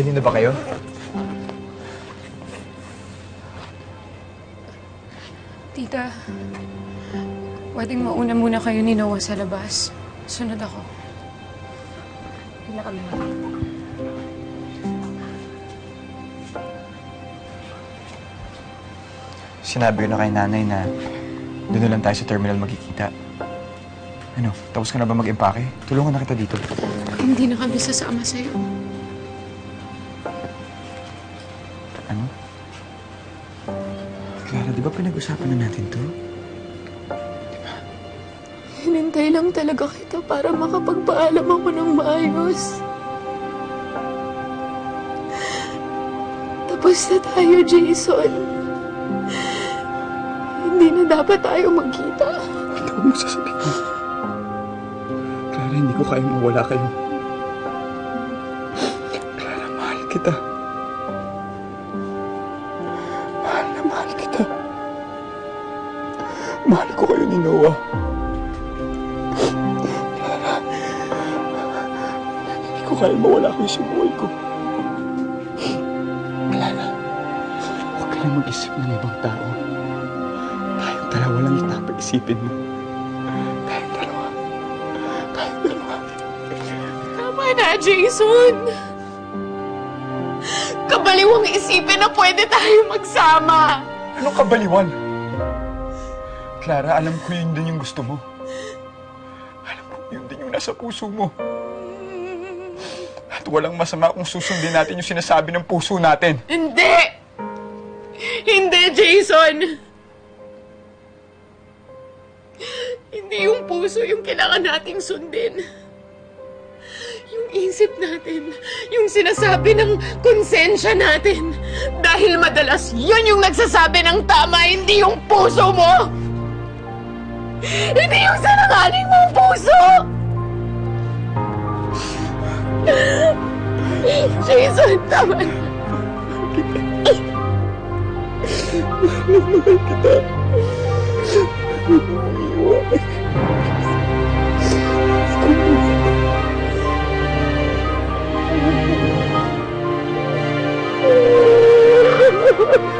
Ready na ba kayo? Tita, pwedeng mauna muna kayo ni Noah sa labas. Sunod ako. Hila kami. Sinabi ko na kay nanay na doon na lang tayo sa terminal magkikita. Ano, tapos ka na ba mag-empake? Tulungan na kita dito. Hindi na kami sasama sa'yo. Ano? Clara, di ba pinag-usapan na natin to? Hinintay lang talaga kita para makapagpaalam ako ng maayos. Tapos na tayo, Jason. Hindi na dapat tayo magkita. Hindi ko mo sasabihin. Clara, hindi ko kayang mawala kayo. Clara, mahal kita. Mahal na mahal kita. Mahal ko kayo ni Noah. Clara, hindi ko kayang mawala kayo sa buhay ko. Clara, huwag ka lang mag-isip ng ibang tao. Tayong dalawa lang yung dapat isipin mo. Tayong dalawa. Tayong dalawa. Tama na, Jason. Kabaliwang isipin na pwede tayo magsama. Anong kabaliwan? Clara, alam ko yun din yung gusto mo. Alam ko yun din yung nasa puso mo. At walang masama kung susundin natin yung sinasabi ng puso natin. Hindi! Hindi, Jason! Hindi yung puso yung kailangan nating sundin. Yung isip natin, yung sinasabi ng konsensya natin. Dahil madalas yun yung nagsasabi ng tama, hindi yung puso mo! Hindi yung sanangaling mong puso! Jason, tama na. Mahal kita. Iiwan.